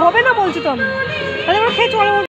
হবে না বলছি তো আমি, তাহলে আমরা খেয়ে চলো।